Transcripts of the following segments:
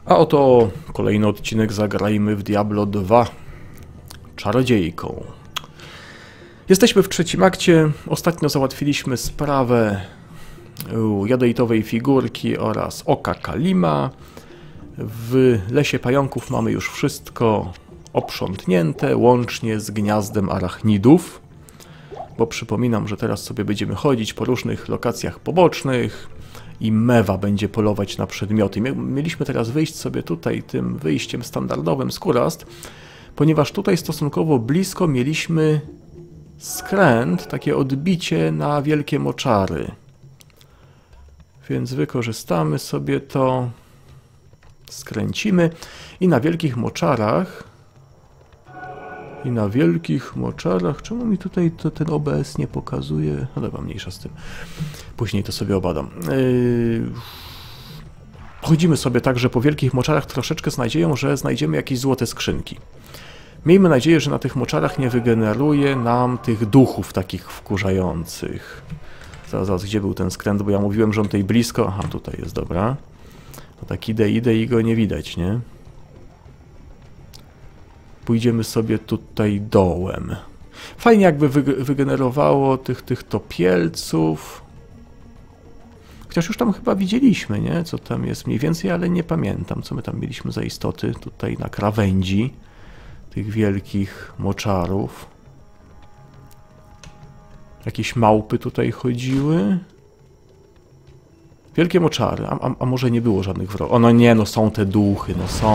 A oto kolejny odcinek Zagrajmy w Diablo 2 Czarodziejką. Jesteśmy w trzecim akcie. Ostatnio załatwiliśmy sprawę jadejtowej figurki oraz oka Kalima. W Lesie Pająków mamy już wszystko oprzątnięte, łącznie z gniazdem arachnidów. Bo przypominam, że teraz sobie będziemy chodzić po różnych lokacjach pobocznych i Mewa będzie polować na przedmioty. Mieliśmy teraz wyjść sobie tutaj tym wyjściem standardowym z Kurast, ponieważ tutaj stosunkowo blisko mieliśmy skręt, takie odbicie na wielkie moczary. Więc wykorzystamy sobie to, skręcimy i na wielkich moczarach... Czemu mi tutaj ten OBS nie pokazuje? No dobra, mniejsza z tym. Później to sobie obadam. Chodzimy sobie tak, że po wielkich moczarach troszeczkę z nadzieją, że znajdziemy jakieś złote skrzynki. Miejmy nadzieję, że na tych moczarach nie wygeneruje nam tych duchów takich wkurzających. Zaraz, gdzie był ten skręt? Bo ja mówiłem, że on tutaj blisko. Aha, tutaj jest, dobra. No tak idę i go nie widać, nie? Pójdziemy sobie tutaj dołem. Fajnie jakby wygenerowało tych topielców. Chociaż już tam chyba widzieliśmy, nie? Co tam jest mniej więcej, ale nie pamiętam, co my tam mieliśmy za istoty tutaj na krawędzi tych wielkich moczarów. Jakieś małpy tutaj chodziły. Wielkie moczary. A może nie było żadnych wrogów? O no nie, no są te duchy,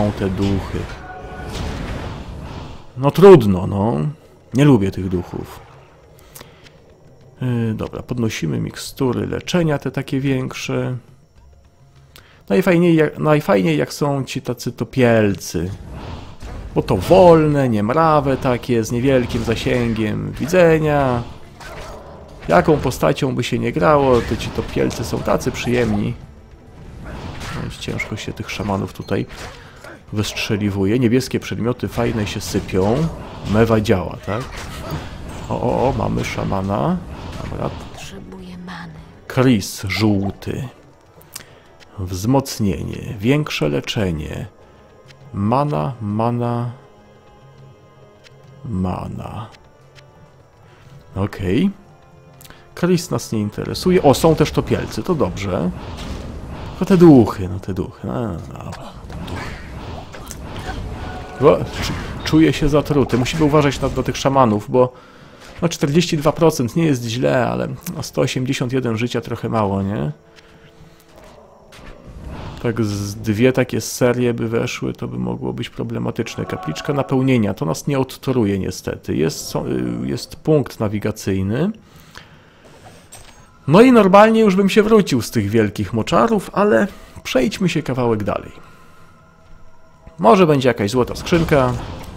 No trudno, no. Nie lubię tych duchów. Dobra, podnosimy mikstury leczenia, te takie większe. Najfajniej jak są ci tacy topielcy. Bo to wolne, niemrawe takie, z niewielkim zasięgiem widzenia. Jaką postacią by się nie grało, to ci topielcy są tacy przyjemni. No, ciężko się tych szamanów tutaj wystrzeliwuje. Niebieskie przedmioty fajne się sypią. Mewa działa, tak? O, mamy szamana. Dobra. Chris żółty. Wzmocnienie. Większe leczenie. Mana. Okej. Chris nas nie interesuje. O, są też topielcy, to dobrze. No te duchy. No dobra. Czuję się zatruty. Musimy uważać na tych szamanów, bo no 42% nie jest źle, ale no 181 życia trochę mało, nie? Tak z dwie takie serie by weszły, to by mogło być problematyczne. Kapliczka napełnienia, to nas nie odtoruje niestety. Jest punkt nawigacyjny. No i normalnie już bym się wrócił z tych wielkich moczarów, ale przejdźmy się kawałek dalej. Może będzie jakaś złota skrzynka.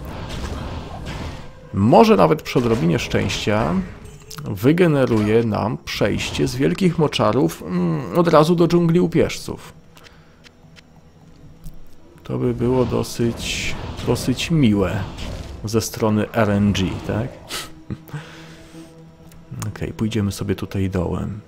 Może nawet przy odrobinie szczęścia wygeneruje nam przejście z wielkich moczarów od razu do dżungli upieżców. To by było dosyć miłe ze strony RNG, tak? Okej, pójdziemy sobie tutaj dołem.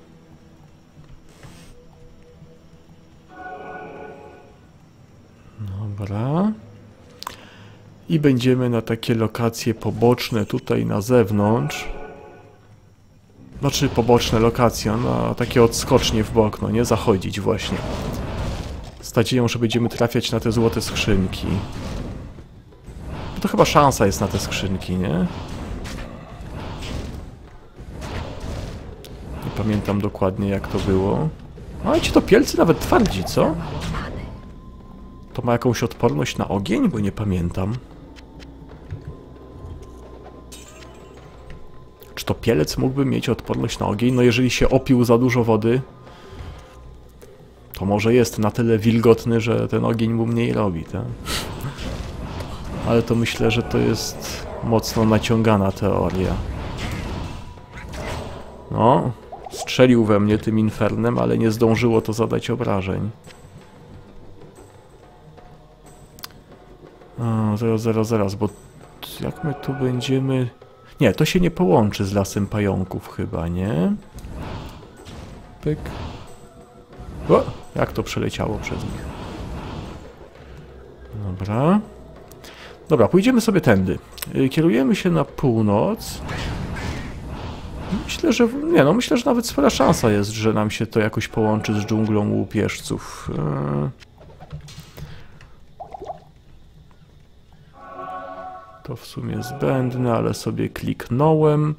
Dobra. I będziemy na takie lokacje poboczne tutaj na zewnątrz. Znaczy poboczne lokacje, no takie odskocznie w bok, no nie? Zachodzić właśnie. Z nadzieją, że będziemy trafiać na te złote skrzynki. No to chyba szansa jest na te skrzynki, nie? Nie pamiętam dokładnie jak to było. Ale ci topielcy nawet twardzi, co? To ma jakąś odporność na ogień? Bo nie pamiętam. Czy topielec mógłby mieć odporność na ogień? No jeżeli się opił za dużo wody, to może jest na tyle wilgotny, że ten ogień mu mniej robi, tak? Ale to myślę, że to jest mocno naciągana teoria. No, strzelił we mnie tym infernem, ale nie zdążyło to zadać obrażeń. Zaraz, bo jak my tu będziemy... Nie, to się nie połączy z Lasem Pająków chyba, nie? Pyk. O, jak to przeleciało przez nich. Dobra. Dobra, pójdziemy sobie tędy. Kierujemy się na północ. Myślę, że... Nie, no myślę, że nawet spora szansa jest, że nam się to jakoś połączy z dżunglą łupieżców. To w sumie zbędne, ale sobie kliknąłem.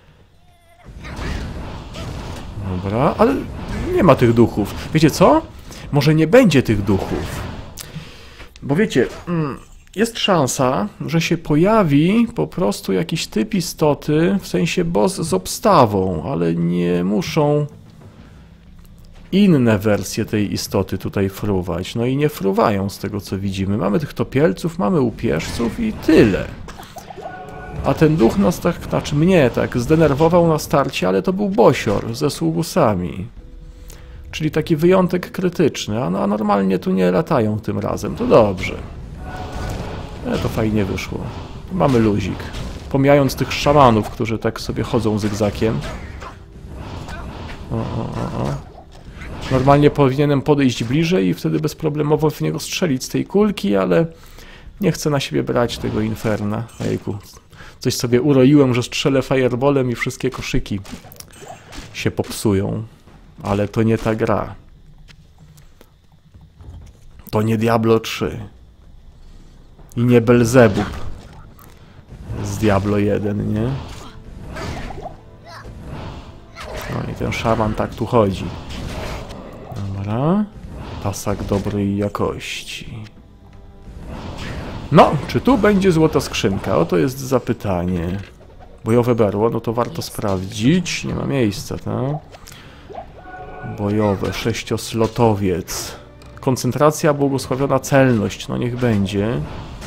Dobra, ale nie ma tych duchów. Wiecie co? Może nie będzie tych duchów. Bo wiecie, jest szansa, że się pojawi po prostu jakiś typ istoty, w sensie boss z obstawą, ale nie muszą inne wersje tej istoty tutaj fruwać. No i nie fruwają z tego, co widzimy. Mamy tych topielców, mamy łupieżców i tyle. A ten duch nas tak, znaczy mnie tak, zdenerwował na starcie, ale to był bosior ze sługusami. Czyli taki wyjątek krytyczny, a normalnie tu nie latają tym razem, to dobrze. To fajnie wyszło. Mamy luzik. Pomijając tych szamanów, którzy tak sobie chodzą zygzakiem. O. Normalnie powinienem podejść bliżej i wtedy bezproblemowo w niego strzelić z tej kulki, ale nie chcę na siebie brać tego inferna. Ejku, coś sobie uroiłem, że strzelę fireballem i wszystkie koszyki się popsują. Ale to nie ta gra. To nie Diablo 3. I nie Belzebub z Diablo 1, nie? No i ten szaman tak tu chodzi. Dobra. Tasak dobrej jakości. No, czy tu będzie złota skrzynka? Oto jest zapytanie. Bojowe berło, no to warto sprawdzić. Nie ma miejsca, tak? Bojowe, 6-slotowiec. Koncentracja, błogosławiona celność. No niech będzie.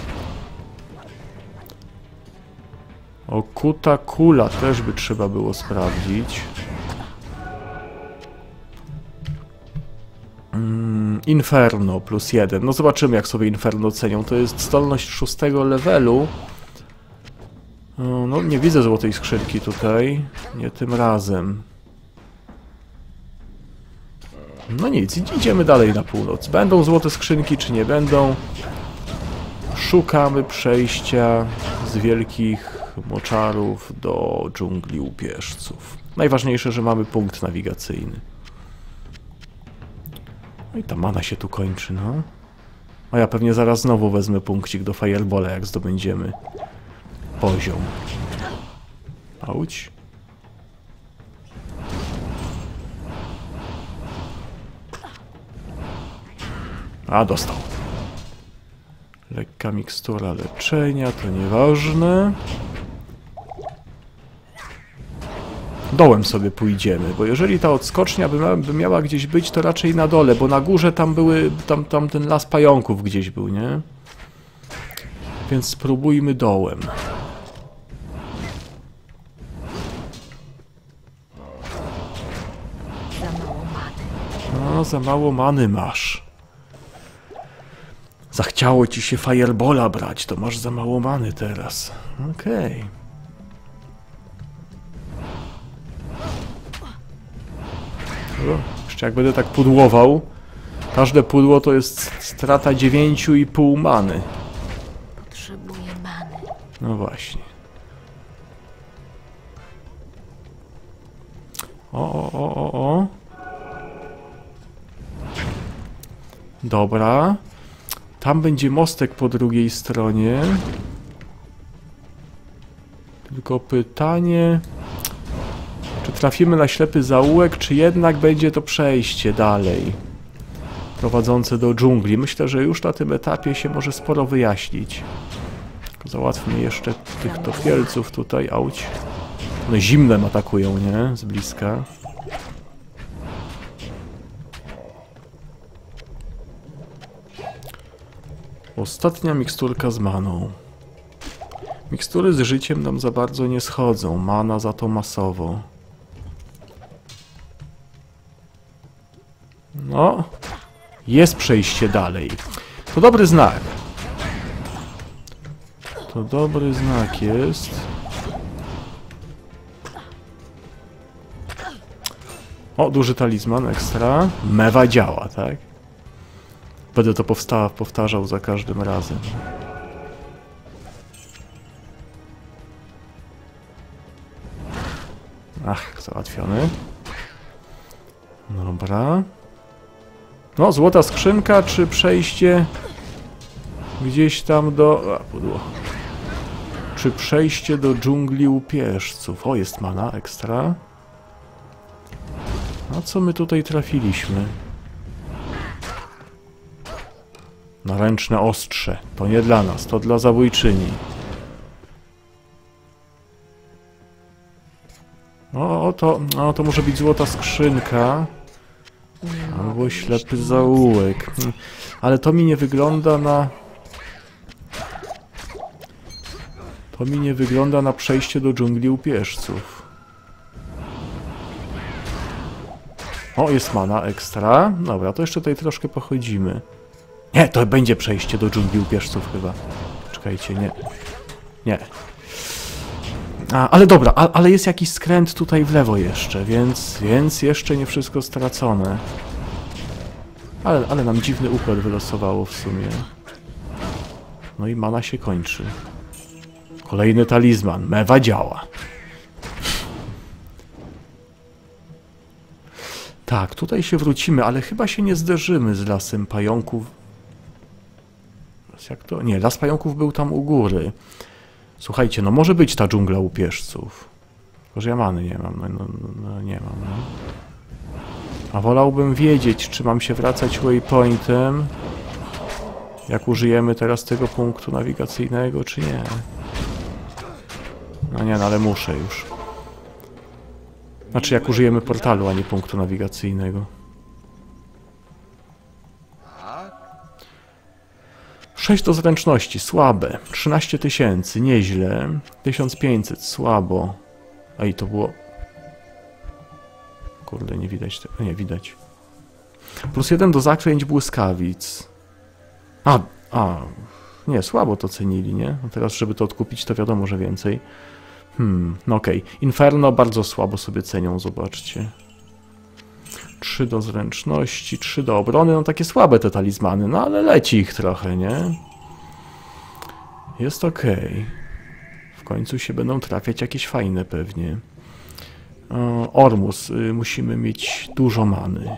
Okuta kula też by trzeba było sprawdzić. Inferno +1. No zobaczymy, jak sobie Inferno cenią. To jest zdolność 6 levelu. No nie widzę złotej skrzynki tutaj. Nie tym razem. No nic, idziemy dalej na północ. Będą złote skrzynki, czy nie będą? Szukamy przejścia z wielkich moczarów do dżungli łupieżców. Najważniejsze, że mamy punkt nawigacyjny. No i ta mana się tu kończy, no. A ja pewnie zaraz znowu wezmę punkcik do Fireballa, jak zdobędziemy poziom. Auć. A, dostał. Lekka mikstura leczenia, to nieważne. Dołem sobie pójdziemy, bo jeżeli ta odskocznia by miała gdzieś być, to raczej na dole, bo na górze tam były, tam ten las pająków gdzieś był, nie? Więc spróbujmy dołem. No, za mało many masz. Zachciało ci się Fireballa brać, to masz za mało many teraz. Okej. Jeszcze jak będę tak pudłował, każde pudło to jest strata 9,5 many. Potrzebuję many. No właśnie. O. Dobra. Tam będzie mostek po drugiej stronie. Tylko pytanie... Czy trafimy na ślepy zaułek, czy jednak będzie to przejście dalej prowadzące do dżungli? Myślę, że już na tym etapie się może sporo wyjaśnić. Tylko załatwmy jeszcze tych topielców tutaj. Auć. No zimnem atakują, nie? Z bliska. Ostatnia miksturka z maną. Mikstury z życiem nam za bardzo nie schodzą. Mana za to masowo. No. Jest przejście dalej. To dobry znak. To dobry znak jest. O, duży talizman ekstra. Mewa działa, tak? Będę to powtarzał za każdym razem. Ach, załatwiony. Dobra. No, złota skrzynka, czy przejście gdzieś tam do... A, pudło. Czy przejście do dżungli łupieżców? O, jest mana, ekstra. A co my tutaj trafiliśmy? Naręczne ostrze. To nie dla nas, to dla zabójczyni. O, to może być złota skrzynka. Albo ślepy zaułek. Ale to mi nie wygląda na... To mi nie wygląda na przejście do dżungli łupieżców. O, jest mana ekstra. Dobra, to jeszcze tutaj troszkę pochodzimy. Nie, to będzie przejście do dżungli łupieżców chyba. Czekajcie, nie. Nie. Ale dobra, ale jest jakiś skręt tutaj w lewo jeszcze, więc jeszcze nie wszystko stracone. Ale nam dziwny układ wylosowało w sumie. No i mana się kończy. Kolejny talizman. Mewa działa. Tak, tutaj się wrócimy, ale chyba się nie zderzymy z lasem pająków. Jak to? Nie, las pająków był tam u góry. Słuchajcie, no może być ta dżungla łupieżców. Tylko, że ja many nie mam. No nie mam, no. A wolałbym wiedzieć, czy mam się wracać waypointem, jak użyjemy teraz tego punktu nawigacyjnego, czy nie. No nie, no ale muszę już. Znaczy, jak użyjemy portalu, a nie punktu nawigacyjnego. 6 do zręczności, słabe. 13 000, nieźle. 1500, słabo. Ej, to było... Kurde, nie widać tego. Nie, widać. +1 do zaklęć błyskawic. Nie, słabo to cenili, nie? No teraz, żeby to odkupić, to wiadomo, że więcej. No okej. Inferno bardzo słabo sobie cenią, zobaczcie. 3 do zręczności, 3 do obrony. No takie słabe te talizmany, no ale leci ich trochę, nie? Jest okej. W końcu się będą trafiać jakieś fajne pewnie. Ormus. Musimy mieć dużo many.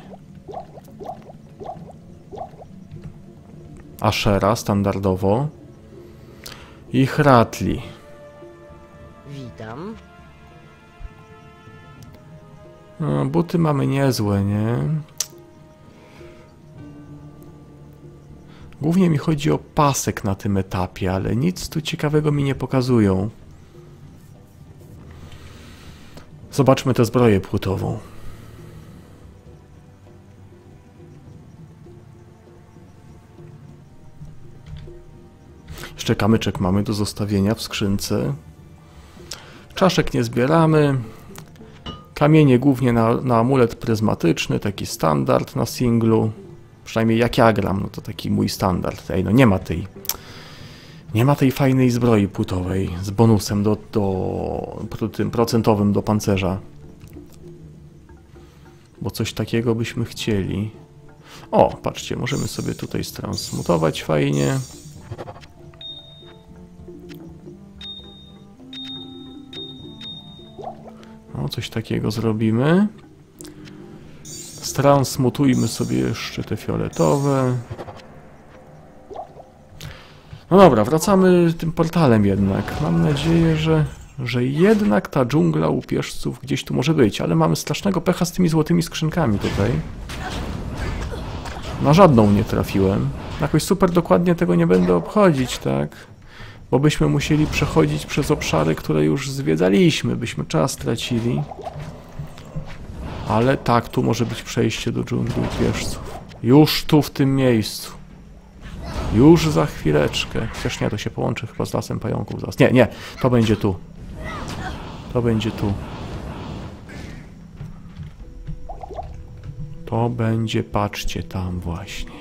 Ashera standardowo. I Hratli. Witam. Buty mamy niezłe, nie? Głównie mi chodzi o pasek na tym etapie, ale nic tu ciekawego mi nie pokazują. Zobaczmy tę zbroję płótową. Jeszcze kamyczek mamy do zostawienia w skrzynce. Czaszek nie zbieramy. Kamienie głównie na amulet pryzmatyczny, taki standard na singlu. Przynajmniej jak ja gram, no to taki mój standard. Ej, no nie ma tej fajnej zbroi płytowej z bonusem tym procentowym do pancerza. Bo coś takiego byśmy chcieli. O, patrzcie, możemy sobie tutaj stransmutować fajnie. No, coś takiego zrobimy. Stransmutujmy sobie jeszcze te fioletowe. No dobra, wracamy tym portalem jednak. Mam nadzieję, że jednak ta dżungla łupieżców gdzieś tu może być, ale mamy strasznego pecha z tymi złotymi skrzynkami tutaj. Na żadną nie trafiłem. Jakoś super dokładnie tego nie będę obchodzić, tak? Bo byśmy musieli przechodzić przez obszary, które już zwiedzaliśmy, byśmy czas tracili. Ale tak, tu może być przejście do dżungli łupieżców. Już tu, w tym miejscu. Już za chwileczkę. Chociaż nie, to się połączy chyba z lasem pająków zaraz. Nie, nie, to będzie tu. To będzie tu. To będzie, patrzcie, tam właśnie.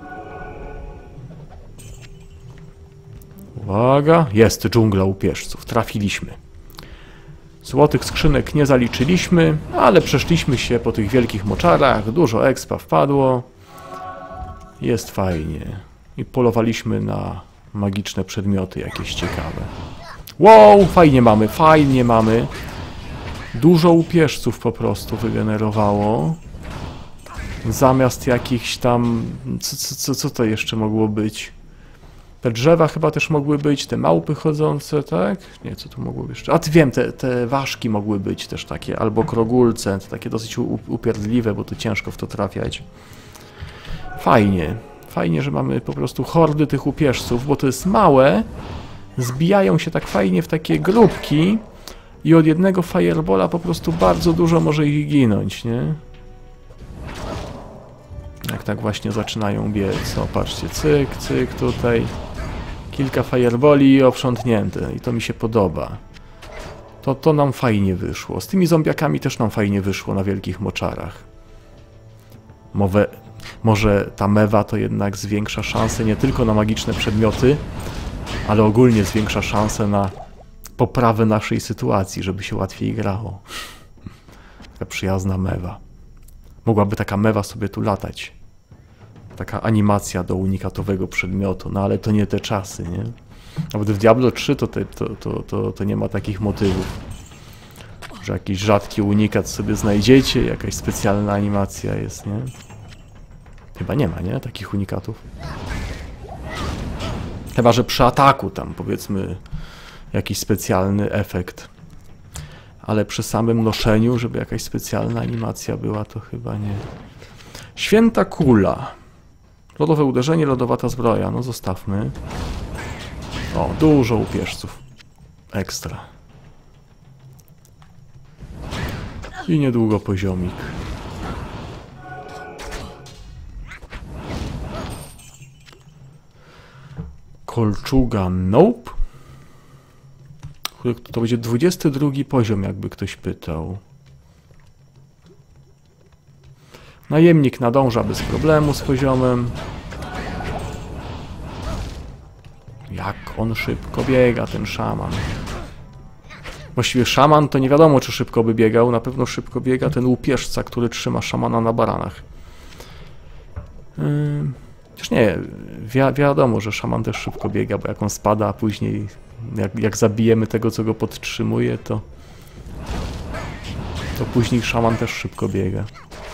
Uwaga, jest dżungla łupieżców. Trafiliśmy. Złotych skrzynek nie zaliczyliśmy, ale przeszliśmy się po tych wielkich moczarach. Dużo expa wpadło. Jest fajnie. I polowaliśmy na magiczne przedmioty jakieś ciekawe. Wow, fajnie mamy, fajnie mamy. Dużo upierzców po prostu wygenerowało. Zamiast jakichś tam... Co to jeszcze mogło być? Te drzewa chyba też mogły być, te małpy chodzące, tak? Nie, co tu mogło być jeszcze? A, wiem, te ważki mogły być też takie, albo krogulce, to takie dosyć upierdliwe, bo to ciężko w to trafiać. Fajnie. Fajnie, że mamy po prostu hordy tych upierzców, bo to jest małe, zbijają się tak fajnie w takie grupki i od jednego firebola po prostu bardzo dużo może ich ginąć, nie? Jak tak właśnie zaczynają biec. O, patrzcie, cyk, cyk, tutaj. Kilka fireboli i oprzątnięte. I to mi się podoba. To nam fajnie wyszło. Z tymi zombiakami też nam fajnie wyszło na wielkich moczarach. Może ta mewa to jednak zwiększa szanse nie tylko na magiczne przedmioty, ale ogólnie zwiększa szanse na poprawę naszej sytuacji, żeby się łatwiej grało. Taka przyjazna mewa. Mogłaby taka mewa sobie tu latać. Taka animacja do unikatowego przedmiotu, no ale to nie te czasy, nie? Nawet w Diablo 3 to nie ma takich motywów. Że jakiś rzadki unikat sobie znajdziecie, jakaś specjalna animacja jest, nie? Chyba nie ma, nie? Takich unikatów. Chyba że przy ataku tam, powiedzmy, jakiś specjalny efekt. Ale przy samym noszeniu, żeby jakaś specjalna animacja była, to chyba nie. Święta kula. Lodowe uderzenie, lodowata zbroja. No zostawmy. O, dużo upierzców. Ekstra. I niedługo poziomik. Kolczuga nope. To będzie 22 poziom, jakby ktoś pytał. Najemnik nadąża bez problemu z poziomem. Jak on szybko biega, ten szaman. Właściwie szaman to nie wiadomo, czy szybko by biegał. Na pewno szybko biega ten łupieżca, który trzyma szamana na baranach. Chociaż nie, wiadomo, że szaman też szybko biega, bo jak on spada, a później jak zabijemy tego, co go podtrzymuje, to później szaman też szybko biega.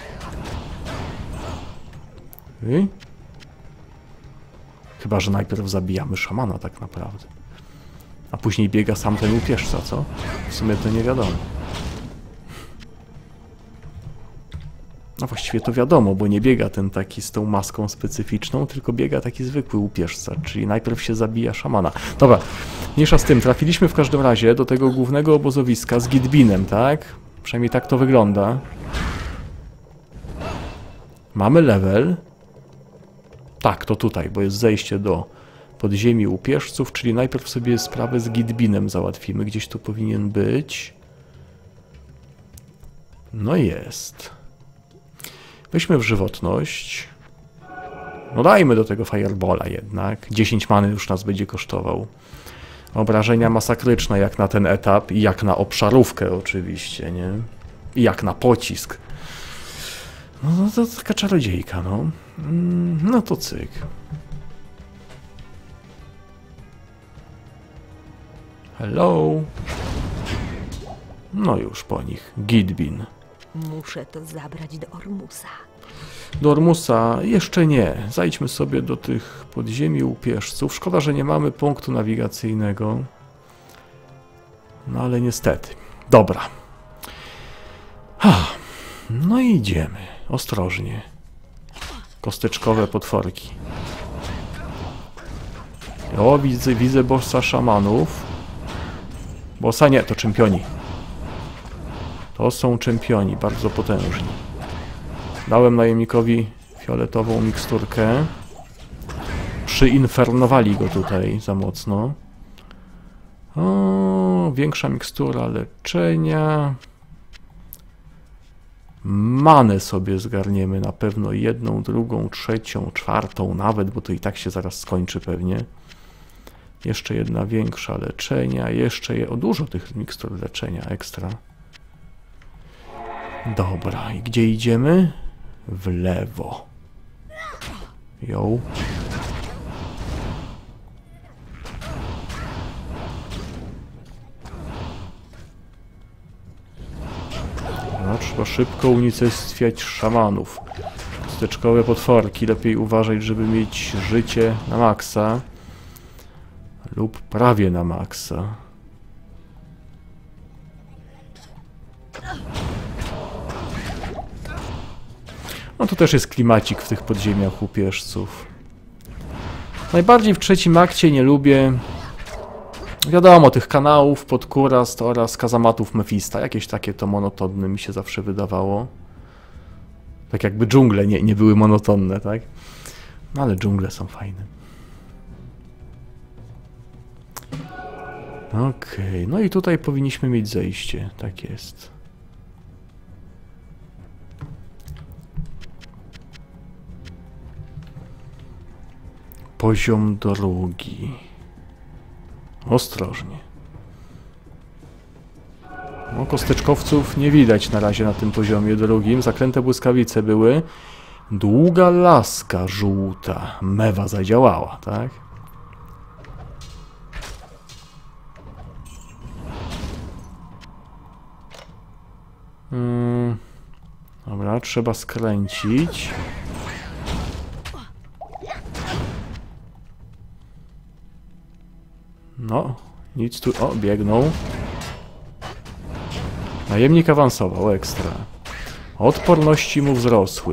Chyba że najpierw zabijamy szamana tak naprawdę. A później biega sam ten łupieżca, co? W sumie to nie wiadomo. No właściwie to wiadomo, bo nie biega ten taki z tą maską specyficzną, tylko biega taki zwykły łupieżca, czyli najpierw się zabija szamana. Dobra, mniejsza z tym, trafiliśmy w każdym razie do tego głównego obozowiska z Gidbinem, tak? Przynajmniej tak to wygląda. Mamy level. Tak, to tutaj, bo jest zejście do podziemi łupieżców, czyli najpierw sobie sprawę z Gidbinem załatwimy. Gdzieś tu powinien być. No jest. Weźmy w żywotność. No dajmy do tego firebola jednak. 10 many już nas będzie kosztował. Obrażenia masakryczne jak na ten etap i jak na obszarówkę oczywiście, nie? I jak na pocisk. No to taka czarodziejka, no. No to cyk. Hello. No już po nich. Gidbin. Muszę to zabrać do Ormusa. Do Ormusa jeszcze nie. Zajdźmy sobie do tych podziemi łupieżców. Szkoda, że nie mamy punktu nawigacyjnego. No ale niestety. Dobra. No i idziemy. Ostrożnie. Kosteczkowe potworki. O, widzę bossa szamanów. Bossa nie, to czempioni. To są czempioni, bardzo potężni. Dałem najemnikowi fioletową miksturkę. Przyinfernowali go tutaj za mocno. O, większa mikstura leczenia. Manę sobie zgarniemy na pewno jedną, drugą, trzecią, czwartą nawet, bo to i tak się zaraz skończy pewnie. Jeszcze jedna większa leczenia, jeszcze dużo tych mikstur leczenia ekstra. Dobra, i gdzie idziemy? W lewo. Ją. No, trzeba szybko unicestwiać szamanów. Steczkowe potworki. Lepiej uważać, żeby mieć życie na maksa. Lub prawie na maksa. No to też jest klimacik w tych podziemiach łupieżców. Najbardziej w trzecim akcie nie lubię, wiadomo, tych kanałów pod Kurast oraz kazamatów Mefista. Jakieś takie to monotonne mi się zawsze wydawało. Tak jakby dżungle nie były monotonne, tak? No ale dżungle są fajne. Okej, no i tutaj powinniśmy mieć zejście, tak jest. Poziom drugi. Ostrożnie. No, kosteczkowców nie widać na razie na tym poziomie drugim. Zaklęte błyskawice były. Długa laska żółta. Mewa zadziałała, tak? Dobra, trzeba skręcić. No, nic tu... O, biegną. Najemnik awansował, ekstra. Odporności mu wzrosły.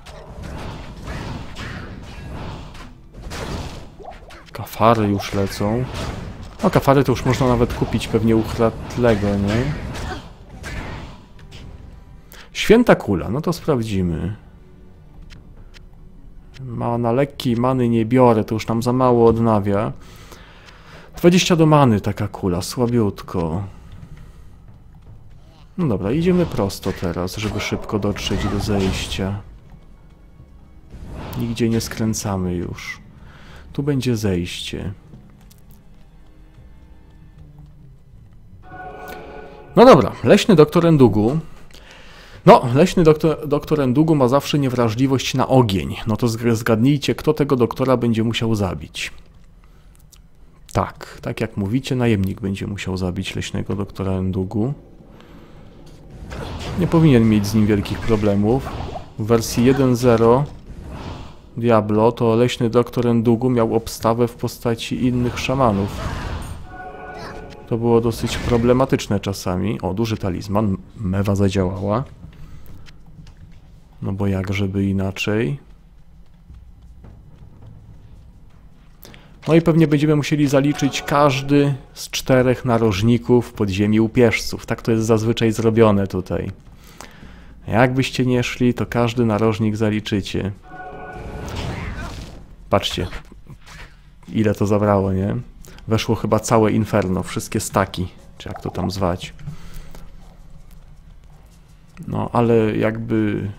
Kafary już lecą. No, kafary to już można nawet kupić pewnie u Chratlego, nie? Święta kula, no to sprawdzimy. Na lekkiej many nie biorę, to już nam za mało odnawia. 20 do many taka kula, słabiutko. No dobra, idziemy prosto teraz, żeby szybko dotrzeć do zejścia. Nigdzie nie skręcamy już. Tu będzie zejście. No dobra, leśny doktor Endugu. No, leśny doktor Endugu ma zawsze niewrażliwość na ogień. No to zgadnijcie, kto tego doktora będzie musiał zabić. Tak jak mówicie, najemnik będzie musiał zabić leśnego doktora Endugu. Nie powinien mieć z nim wielkich problemów. W wersji 1.0 Diablo to leśny doktor Endugu miał obstawę w postaci innych szamanów. To było dosyć problematyczne czasami. O, duży talizman. Mewa zadziałała. No bo jak żeby inaczej. No i pewnie będziemy musieli zaliczyć każdy z 4 narożników podziemi łupieżców. Tak to jest zazwyczaj zrobione tutaj. Jakbyście nie szli, to każdy narożnik zaliczycie. Patrzcie, ile to zabrało, nie? Weszło chyba całe Inferno, wszystkie staki, czy jak to tam zwać. No, ale jakby...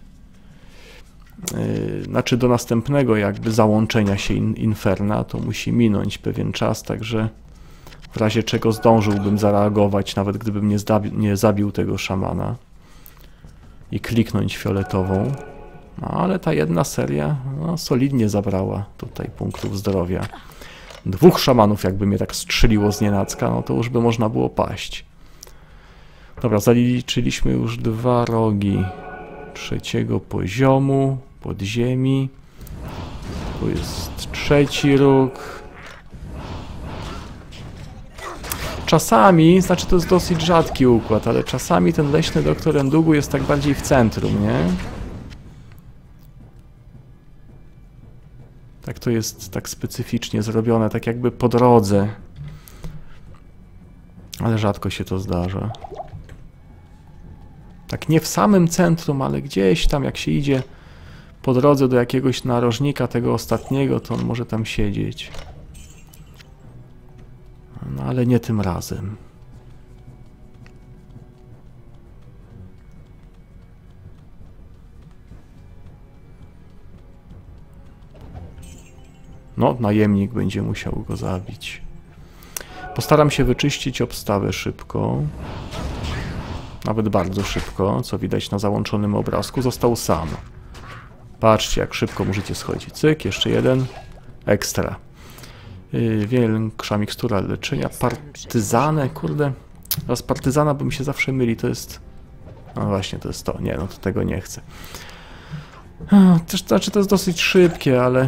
Znaczy do następnego jakby załączenia się Inferna to musi minąć pewien czas, także w razie czego zdążyłbym zareagować, nawet gdybym nie zabił tego szamana i kliknąć fioletową. No ale ta jedna seria no, solidnie zabrała tutaj punktów zdrowia. 2 szamanów jakby mnie tak strzeliło z nienacka, no to już by można było paść. Dobra, zaliczyliśmy już 2 rogi 3. poziomu podziemi. Tu jest 3. róg. Czasami, znaczy to jest dosyć rzadki układ, ale czasami ten leśny doktor Endugu jest tak bardziej w centrum, nie? Tak to jest tak specyficznie zrobione, tak jakby po drodze. Ale rzadko się to zdarza. Tak nie w samym centrum, ale gdzieś tam jak się idzie po drodze do jakiegoś narożnika, tego ostatniego, to on może tam siedzieć. No ale nie tym razem. No, najemnik będzie musiał go zabić. Postaram się wyczyścić obstawę szybko. Nawet bardzo szybko, co widać na załączonym obrazku. Został sam. Patrzcie, jak szybko możecie schodzić. Cyk, jeszcze jeden. Ekstra. Większa mikstura leczenia. Partyzanę, kurde. Raz partyzana, bo mi się zawsze myli, to jest... No właśnie, to jest to. Nie, no to tego nie chcę. Też, znaczy, to jest dosyć szybkie, ale...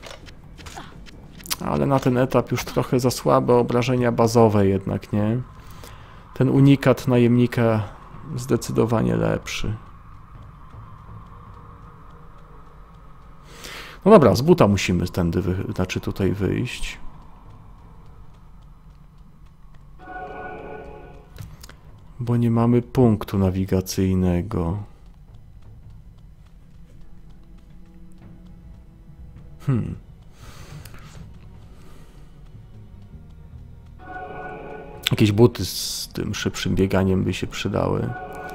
Ale na ten etap już trochę za słabe obrażenia bazowe jednak, nie? Ten unikat najemnika zdecydowanie lepszy. No dobra, z buta musimy tędy, znaczy tutaj wyjść. Bo nie mamy punktu nawigacyjnego. Jakieś buty z tym szybszym bieganiem by się przydały.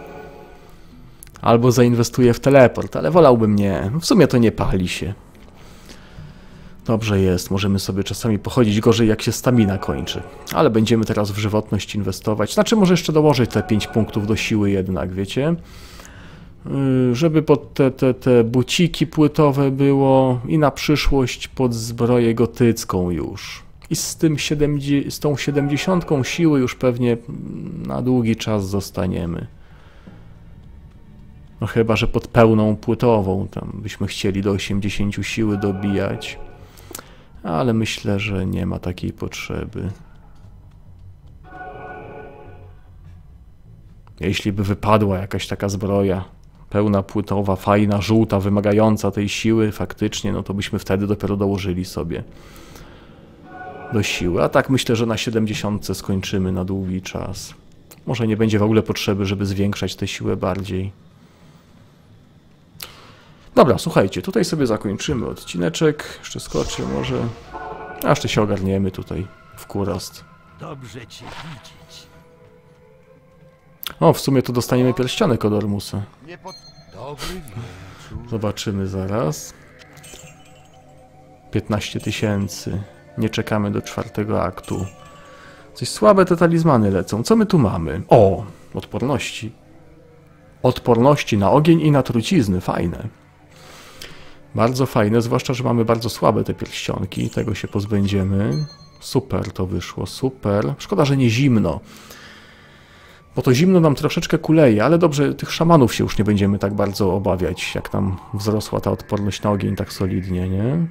Albo zainwestuję w teleport, ale wolałbym nie. W sumie to nie pali się. Dobrze jest, możemy sobie czasami pochodzić, gorzej jak się stamina kończy. Ale będziemy teraz w żywotność inwestować. Znaczy może jeszcze dołożyć te 5 punktów do siły jednak, wiecie? Żeby pod te buciki płytowe było i na przyszłość pod zbroję gotycką już. I z tą 70 siły już pewnie na długi czas zostaniemy. No chyba, że pod pełną płytową tam byśmy chcieli do 80 siły dobijać. Ale myślę, że nie ma takiej potrzeby. Jeśli by wypadła jakaś taka zbroja pełna płytowa, fajna, żółta, wymagająca tej siły faktycznie, no to byśmy wtedy dopiero dołożyli sobie do siły. A tak myślę, że na 70 skończymy na długi czas. Może nie będzie w ogóle potrzeby, żeby zwiększać tę siłę bardziej. Dobra, słuchajcie, tutaj sobie zakończymy odcineczek. Jeszcze skoczę może. A jeszcze się ogarniemy tutaj w kurast. Dobrze cię widzieć. O, w sumie tu dostaniemy pierścionek od Ormusa. Dobry wieczór. Zobaczymy zaraz. 15 000. Nie czekamy do 4. aktu. Coś słabe te talizmany lecą. Co my tu mamy? O, odporności. Odporności na ogień i na trucizny. Fajne. Bardzo fajne, zwłaszcza, że mamy bardzo słabe te pierścionki. Tego się pozbędziemy. Super to wyszło, super. Szkoda, że nie zimno. Bo to zimno nam troszeczkę kuleje, ale dobrze, tych szamanów się już nie będziemy tak bardzo obawiać, jak nam wzrosła ta odporność na ogień tak solidnie, nie?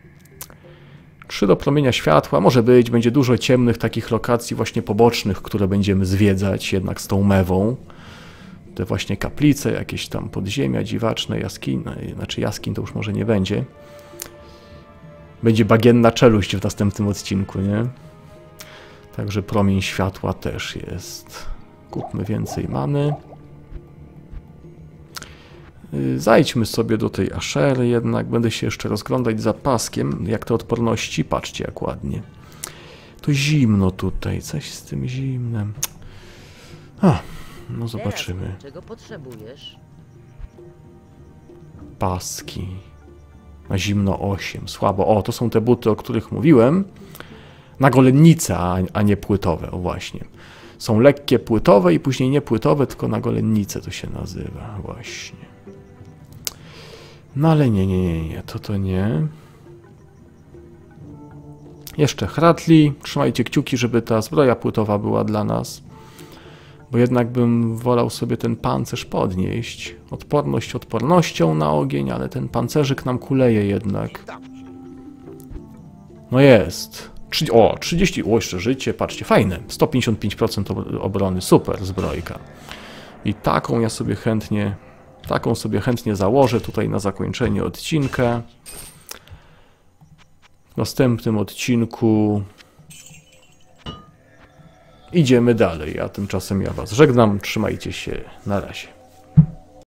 3 do promienia światła, może być, będzie dużo ciemnych takich lokacji właśnie pobocznych, które będziemy zwiedzać jednak z tą mewą. Te właśnie kaplice, jakieś tam podziemia dziwaczne, jaskinie, znaczy jaskiń to już może nie będzie. Będzie bagienna czeluść w następnym odcinku, nie? Także promień światła też jest. Kupmy więcej many. Zajdźmy sobie do tej Aszery jednak. Będę się jeszcze rozglądać za paskiem, jak te odporności. Patrzcie, jak ładnie. To zimno tutaj. Coś z tym zimnem. No zobaczymy. Czego potrzebujesz? Paski. Na zimno 8. Słabo. O, to są te buty, o których mówiłem. Na golennice, a nie płytowe. O właśnie. Są lekkie płytowe i później nie płytowe, tylko na golennice to się nazywa. Właśnie. No ale nie. To nie. Jeszcze Hratli. Trzymajcie kciuki, żeby ta zbroja płytowa była dla nas. Bo jednak bym wolał sobie ten pancerz podnieść. Odporność odpornością na ogień, ale ten pancerzyk nam kuleje jednak. No jest. 30, jeszcze życie, patrzcie, fajne. 155% obrony, super zbrojka. I taką sobie chętnie założę tutaj na zakończenie odcinka. W następnym odcinku idziemy dalej, a tymczasem ja was żegnam, trzymajcie się, na razie.